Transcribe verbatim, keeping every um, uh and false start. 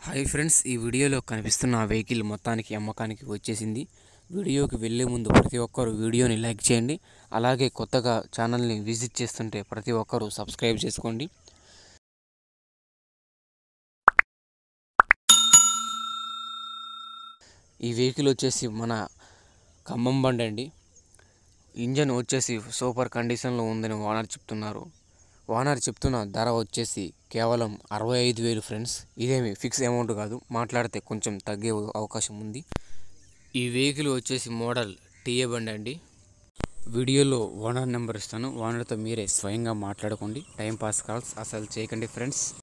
Hi friends, ఈ వీడియోలో కనిపిస్తున్న ఆ వెహికల్ మొత్తానికి అమ్మకానికి వచ్చేసింది. వీడియోకి వెళ్ళే ముందు ప్రతి ఒక్కరు వీడియోని లైక్ చేయండి. అలాగే కొత్తగా ఛానల్ని విజిట్ చేస్తుంటే ప్రతి ఒక్కరు సబ్స్క్రైబ్ చేసుకోండి. ఈ వెహికల్ వచ్చేసి మన ఖమ్మం బండి అండి. ఇంజన్ వచ్చేసి సూపర్ కండిషన్లో ఉందని ఓనర్ చెప్తున్నారు. ఓనర్ చెప్తున్న ధర వచ్చేసి కేవలం అరవై ఐదు వేలు ఫ్రెండ్స్. ఇదేమి ఫిక్స్ అమౌంట్ కాదు, మాట్లాడితే కొంచెం తగ్గే అవకాశం ఉంది. ఈ వెహికల్ వచ్చేసి మోడల్ టీఏ బండి అండి. వీడియోలో ఓనర్ నెంబర్ ఇస్తాను, ఓనర్తో మీరే స్వయంగా మాట్లాడుకోండి. టైంపాస్ కాల్స్ అసలు చేయకండి ఫ్రెండ్స్.